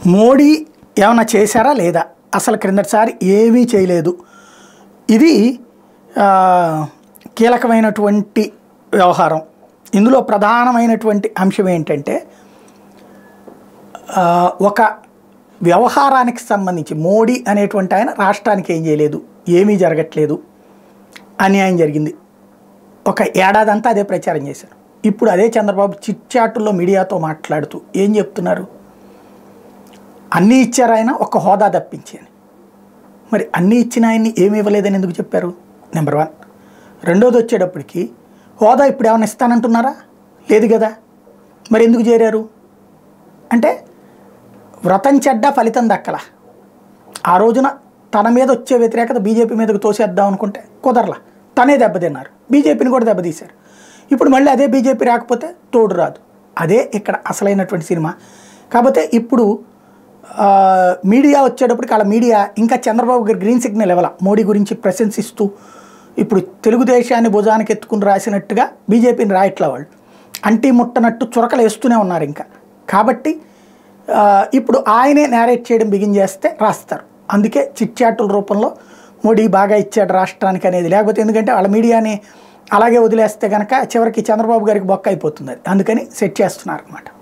మోడీ ఏమైనా చేశారా లేదా? అసలు క్రిందటిసారి ఏమీ చేయలేదు. ఇది కీలకమైనటువంటి వ్యవహారం. ఇందులో ప్రధానమైనటువంటి అంశం ఏంటంటే ఒక వ్యవహారానికి సంబంధించి మోడీ అనేటువంటి ఆయన రాష్ట్రానికి ఏం చేయలేదు, ఏమీ జరగట్లేదు, అన్యాయం జరిగింది, ఒక ఏడాదంతా అదే ప్రచారం చేశారు. ఇప్పుడు అదే చంద్రబాబు చిట్చాటుల్లో మీడియాతో మాట్లాడుతూ ఏం చెప్తున్నారు? అన్నీ ఇచ్చారు ఆయన, ఒక హోదా తప్పించి అని. మరి అన్నీ ఇచ్చిన ఆయన్ని ఏమి ఇవ్వలేదని ఎందుకు చెప్పారు? నెంబర్ 1. రెండోది వచ్చేటప్పటికి హోదా ఇప్పుడు ఏమైనా ఇస్తానంటున్నారా? లేదు కదా. మరి ఎందుకు చేరారు అంటే వ్రతం చెడ్డ ఫలితం దక్కల. ఆ రోజున తన మీద వచ్చే వ్యతిరేకత బీజేపీ మీదకు తోసేద్దాం అనుకుంటే కుదరలా, తనే దెబ్బతిన్నారు, బీజేపీని కూడా దెబ్బతీశారు. ఇప్పుడు మళ్ళీ అదే బీజేపీ రాకపోతే తోడు రాదు. అదే ఇక్కడ అసలైనటువంటి సినిమా. కాకపోతే ఇప్పుడు మీడియా వచ్చేటప్పటికి వాళ్ళ మీడియా ఇంకా చంద్రబాబు గారు గ్రీన్ సిగ్నల్ ఇవ్వాల. మోడీ గురించి ప్రశంసిస్తూ ఇప్పుడు తెలుగుదేశాన్ని భుజానికి ఎత్తుకుని రాసినట్టుగా బీజేపీని రాయట్లా, వాళ్ళు అంటీ ముట్టనట్టు చురకలు వేస్తూనే ఉన్నారు ఇంకా. కాబట్టి ఇప్పుడు ఆయనే నేరేట్ చేయడం బిగిన్ చేస్తే రాస్తారు. అందుకే చిట్చాటుల రూపంలో మోడీ బాగా ఇచ్చాడు రాష్ట్రానికి అనేది. లేకపోతే ఎందుకంటే వాళ్ళ మీడియాని అలాగే వదిలేస్తే కనుక చివరికి చంద్రబాబు గారికి బొక్క అయిపోతుంది. అందుకని సెట్ చేస్తున్నారు అన్నమాట.